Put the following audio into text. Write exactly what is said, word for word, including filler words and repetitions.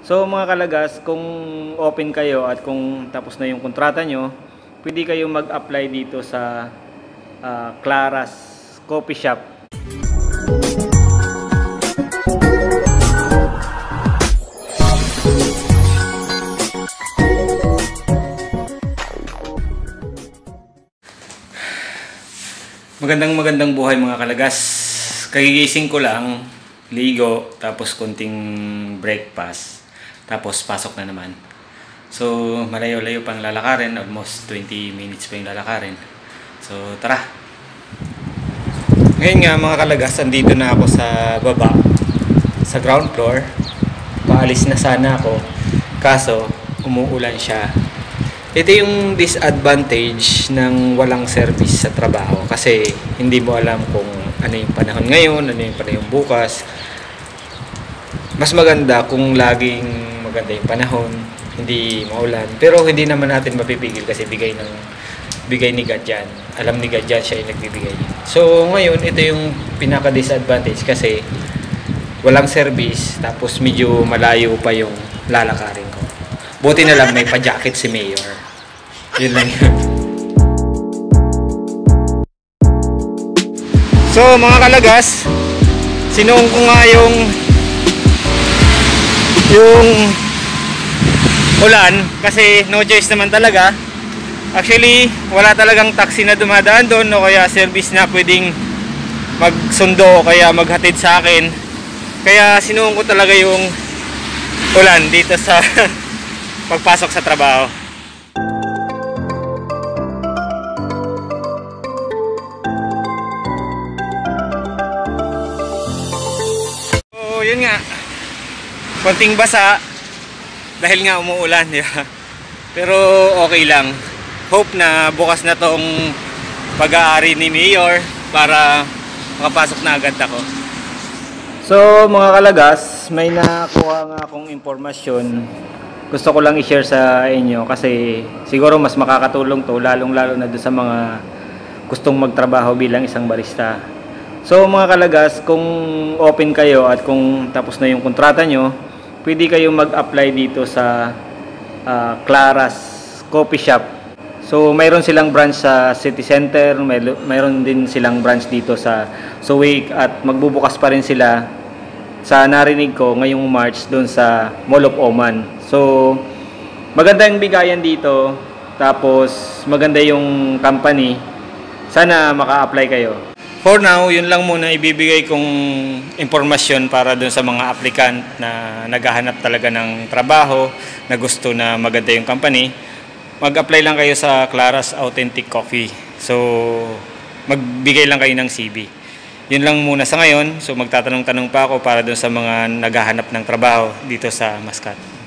So mga kalagas, kung open kayo at kung tapos na yung kontrata nyo, pwede kayo mag-apply dito sa uh, Claras Coffee Shop. Magandang magandang buhay mga kalagas. Kagigising ko lang, ligo, tapos konting breakfast, tapos pasok na naman. So malayo-layo pang lalakarin, almost twenty minutes pa yung lalakarin. So tara. Ngayon nga mga kalagas, andito na ako sa baba, sa ground floor. Paalis na sana ako, kaso umuulan siya. Ito yung disadvantage ng walang service sa trabaho, kasi hindi mo alam kung ano yung panahon ngayon, ano yung panahon bukas. Mas maganda kung laging maganda yung panahon, hindi maulan. Pero hindi naman natin mapipigil kasi bigay ng bigay ni God yan. Alam ni God yan, siya yung nagbibigay. So ngayon, ito yung pinaka-disadvantage kasi walang service, tapos medyo malayo pa yung lalakarin ko. Buti na lang may pa-jacket si Mayor. Yun lang yun. So mga kalagas, sinuong ko nga yung yung ulan kasi no choice naman talaga. Actually wala talagang taxi na dumadaan doon o kaya service na pwedeng magsundo o kaya maghatid sa akin, kaya sinuong ko talaga yung ulan dito sa pagpasok sa trabaho. So yun nga, konting basa dahil nga umuulan, di ba? Pero okay lang. Hope na bukas na tong pag-aari ni Mayor para makapasok na agad ako. So mga kalagas, may nakuha nga akong impormasyon. Gusto ko lang i-share sa inyo kasi siguro mas makakatulong to, lalong lalo na doon sa mga gustong magtrabaho bilang isang barista. So mga kalagas, kung open kayo at kung tapos na yung kontrata nyo, pwede kayong mag-apply dito sa uh, Claras Coffee Shop. So mayroon silang branch sa City Center, may, mayroon din silang branch dito sa Suwig, at magbubukas pa rin sila sa narinig ko ngayong March doon sa Mall of Oman. So maganda yung bigayan dito, tapos maganda yung company. Sana maka-apply kayo. For now, yun lang muna ibibigay kong impormasyon para dun sa mga applicant na naghahanap talaga ng trabaho, na gusto na maganda yung company. Mag-apply lang kayo sa Claras Authentic Coffee. So, magbigay lang kayo ng C V. Yun lang muna sa ngayon. So, magtatanong-tanong pa ako para dun sa mga naghahanap ng trabaho dito sa Mascate.